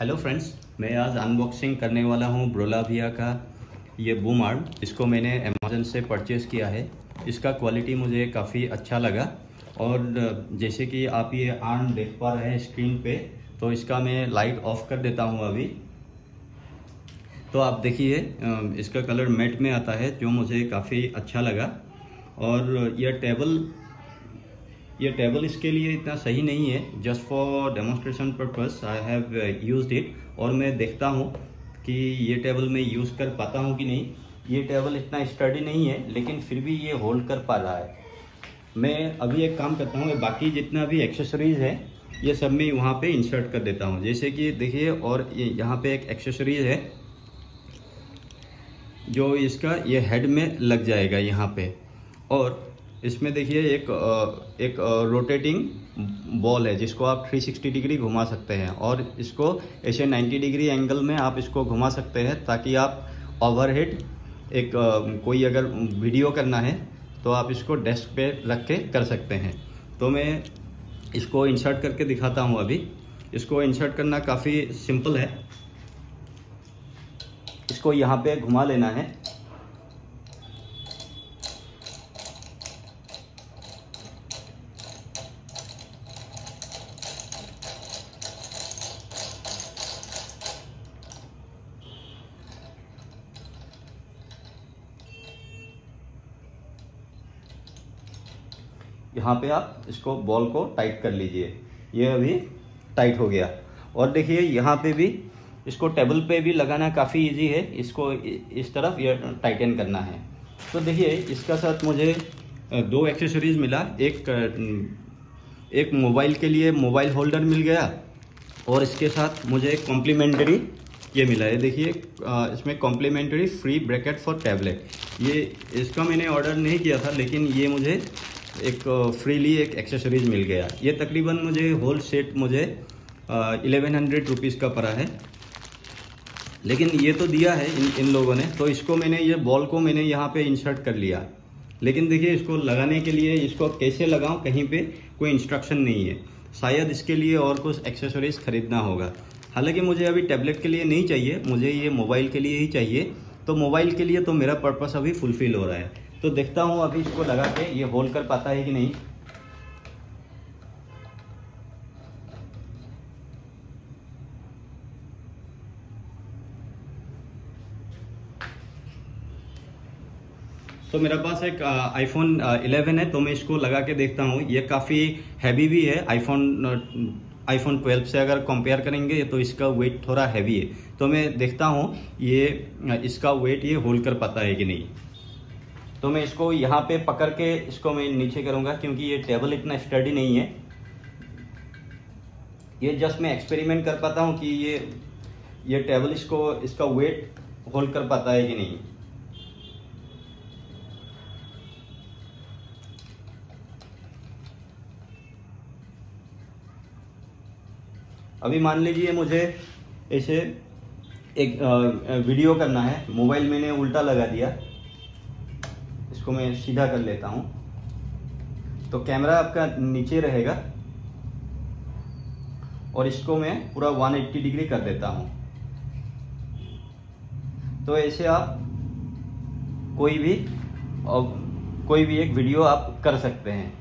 Hello friends, मैं आज unboxing करने वाला हूँ ब्रोलाविया का ये बूम आर्म। इसको मैंने अमेज़न से परचेज़ किया है। इसका क्वालिटी मुझे काफ़ी अच्छा लगा और जैसे कि आप ये आर्म देख पा रहे हैं स्क्रीन पे, तो इसका मैं लाइट ऑफ कर देता हूँ अभी। तो आप देखिए इसका कलर मैट में आता है, जो मुझे काफ़ी अच्छा लगा। और ये टेबल इसके लिए इतना सही नहीं है। Just for demonstration purpose I have used it. और मैं देखता हूँ कि ये टेबल मैं यूज़ कर पाता हूँ कि नहीं। ये टेबल इतना स्टडी नहीं है, लेकिन फिर भी ये होल्ड कर पा रहा है। मैं अभी एक काम करता हूँ, बाकी जितना भी एक्सेसरीज है ये सब मैं वहाँ पे इंसर्ट कर देता हूँ। जैसे कि देखिए, और यहाँ पे एक एक्सेसरीज है जो इसका ये हेड में लग जाएगा यहाँ पे। और इसमें देखिए एक रोटेटिंग बॉल है जिसको आप 360 डिग्री घुमा सकते हैं, और इसको ऐसे 90 डिग्री एंगल में आप इसको घुमा सकते हैं, ताकि आप ओवरहेड कोई अगर वीडियो करना है तो आप इसको डेस्क पे रख के कर सकते हैं। तो मैं इसको इंसर्ट करके दिखाता हूँ अभी। इसको इंसर्ट करना काफ़ी सिंपल है। इसको यहाँ पे घुमा लेना है। यहाँ पे आप इसको बॉल को टाइट कर लीजिए। ये अभी टाइट हो गया। और देखिए यहाँ पे भी इसको टेबल पे भी लगाना काफ़ी इजी है। इसको इस तरफ ये टाइटन करना है। तो देखिए इसका साथ मुझे दो एक्सेसरीज मिला। एक मोबाइल के लिए मोबाइल होल्डर मिल गया, और इसके साथ मुझे एक कॉम्प्लीमेंट्री ये मिला है। देखिए इसमें complimentary free bracket for tablet. ये इसका मैंने ऑर्डर नहीं किया था, लेकिन ये मुझे एक फ्रीली एक एक्सेसरीज मिल गया। ये तकरीबन मुझे होल सेट 1100 रुपीज़ का पड़ा है। लेकिन ये तो दिया है इन लोगों ने। तो इसको मैंने ये बॉल को मैंने यहाँ पे इंसर्ट कर लिया। लेकिन देखिए इसको लगाने के लिए इसको कैसे लगाऊं, कहीं पे कोई इंस्ट्रक्शन नहीं है। शायद इसके लिए और कुछ एक्सेसरीज खरीदना होगा। हालांकि मुझे अभी टैबलेट के लिए नहीं चाहिए, मुझे ये मोबाइल के लिए ही चाहिए। तो मोबाइल के लिए तो मेरा पर्पस अभी फुलफिल हो रहा है। तो देखता हूँ अभी इसको लगा के ये होल्ड कर पाता है कि नहीं। तो मेरे पास एक आईफोन 11 है, तो मैं इसको लगा के देखता हूँ। ये काफ़ी हैवी भी है। आईफोन 12 से अगर कंपेयर करेंगे तो इसका वेट थोड़ा हैवी है। तो मैं देखता हूँ ये इसका वेट ये होल्ड कर पाता है कि नहीं। तो मैं इसको यहाँ पे पकड़ के इसको मैं नीचे करूँगा, क्योंकि ये टेबल इतना स्टडी नहीं है। ये जस्ट मैं एक्सपेरिमेंट कर पाता हूँ कि ये टेबल इसका वेट होल्ड कर पाता है कि नहीं। अभी मान लीजिए मुझे ऐसे एक वीडियो करना है। मोबाइल मैंने उल्टा लगा दिया। इसको मैं सीधा कर लेता हूं, तो कैमरा आपका नीचे रहेगा, और इसको मैं पूरा 180 डिग्री कर देता हूं। तो ऐसे आप कोई भी एक वीडियो आप कर सकते हैं।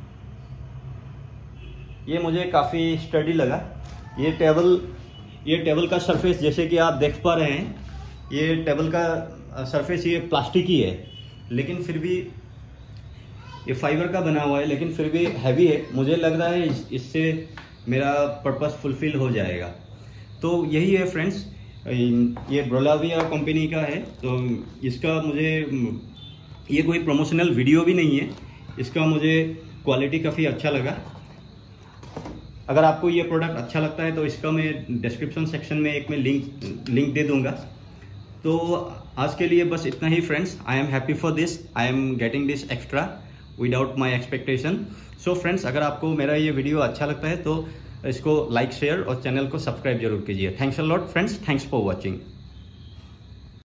ये मुझे काफ़ी स्टडी लगा। ये टेबल का सरफेस जैसे कि आप देख पा रहे हैं, ये टेबल का सरफेस ये प्लास्टिक ही है, लेकिन फिर भी ये फाइबर का बना हुआ है, लेकिन फिर भी हैवी है। मुझे लग रहा है इससे मेरा पर्पस फुलफिल हो जाएगा। तो यही है फ्रेंड्स, ये ब्रोलाविया कंपनी का है। तो इसका मुझे ये कोई प्रमोशनल वीडियो भी नहीं है। इसका मुझे क्वालिटी काफ़ी अच्छा लगा। अगर आपको ये प्रोडक्ट अच्छा लगता है तो इसका मैं डिस्क्रिप्शन सेक्शन में एक मैं लिंक दे दूंगा। तो आज के लिए बस इतना ही friends. I am happy for this. I am getting this extra without my expectation. So friends, अगर आपको मेरा ये वीडियो अच्छा लगता है तो इसको लाइक, शेयर और चैनल को सब्सक्राइब जरूर कीजिए। Thanks a lot friends. Thanks for watching.